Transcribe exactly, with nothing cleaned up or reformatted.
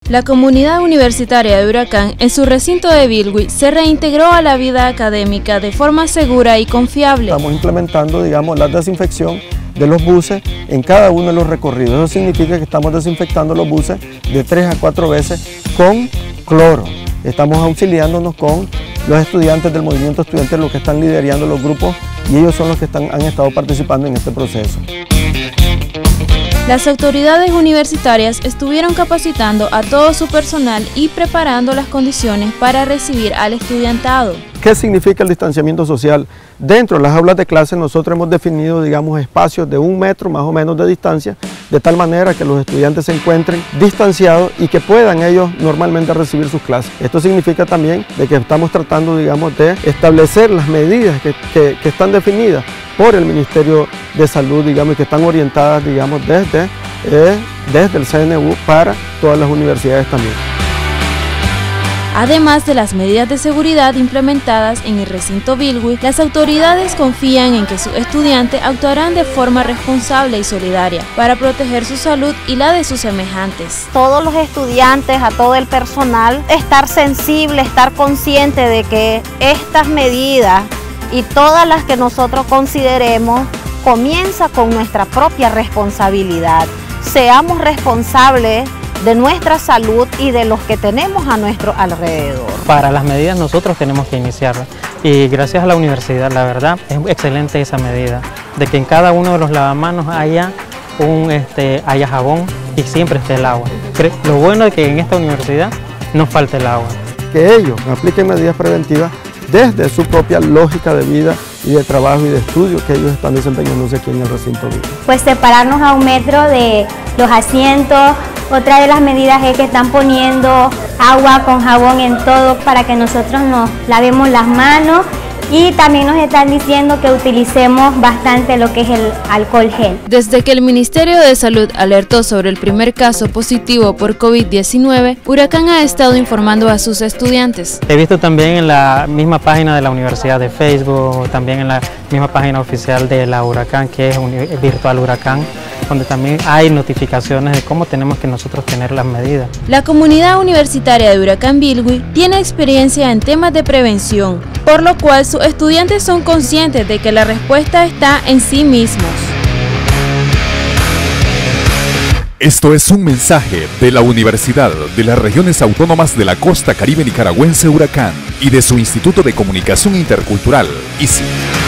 La comunidad universitaria de Huracán, en su recinto de Bilwi, se reintegró a la vida académica de forma segura y confiable. Estamos implementando, digamos, la desinfección de los buses en cada uno de los recorridos. Eso significa que estamos desinfectando los buses de tres a cuatro veces con cloro. Estamos auxiliándonos con los estudiantes del movimiento estudiantil, los que están liderando los grupos, y ellos son los que están, han estado participando en este proceso. Las autoridades universitarias estuvieron capacitando a todo su personal y preparando las condiciones para recibir al estudiantado. ¿Qué significa el distanciamiento social? Dentro de las aulas de clase nosotros hemos definido, digamos, espacios de un metro más o menos de distancia, de tal manera que los estudiantes se encuentren distanciados y que puedan ellos normalmente recibir sus clases. Esto significa también de que estamos tratando, digamos, de establecer las medidas que, que, que están definidas por el Ministerio de Salud, digamos, y que están orientadas, digamos, desde, eh, desde el C N U para todas las universidades también. Además de las medidas de seguridad implementadas en el recinto Bilwi, las autoridades confían en que sus estudiantes actuarán de forma responsable y solidaria para proteger su salud y la de sus semejantes. Todos los estudiantes, a todo el personal, estar sensible, estar consciente de que estas medidas y todas las que nosotros consideremos comienza con nuestra propia responsabilidad. Seamos responsables de nuestra salud y de los que tenemos a nuestro alrededor. Para las medidas nosotros tenemos que iniciarlas y gracias a la universidad, la verdad, es excelente esa medida, de que en cada uno de los lavamanos haya, un, este, haya jabón y siempre esté el agua. Lo bueno es que en esta universidad no falta el agua. Que ellos apliquen medidas preventivas desde su propia lógica de vida y de trabajo y de estudio que ellos están desempeñándose aquí en el recinto Bilwi. Pues separarnos a un metro de los asientos. Otra de las medidas es que están poniendo agua con jabón en todo para que nosotros nos lavemos las manos, y también nos están diciendo que utilicemos bastante lo que es el alcohol gel. Desde que el Ministerio de Salud alertó sobre el primer caso positivo por COVID diecinueve, Huracán ha estado informando a sus estudiantes. He visto también en la misma página de la universidad de Facebook, también en la misma página oficial de la Huracán, que es Virtual Huracán, donde también hay notificaciones de cómo tenemos que nosotros tener las medidas. La comunidad universitaria de Huracán Bilwi tiene experiencia en temas de prevención, por lo cual sus estudiantes son conscientes de que la respuesta está en sí mismos. Esto es un mensaje de la Universidad de las Regiones Autónomas de la Costa Caribe Nicaragüense Huracán y de su Instituto de Comunicación Intercultural, I C I.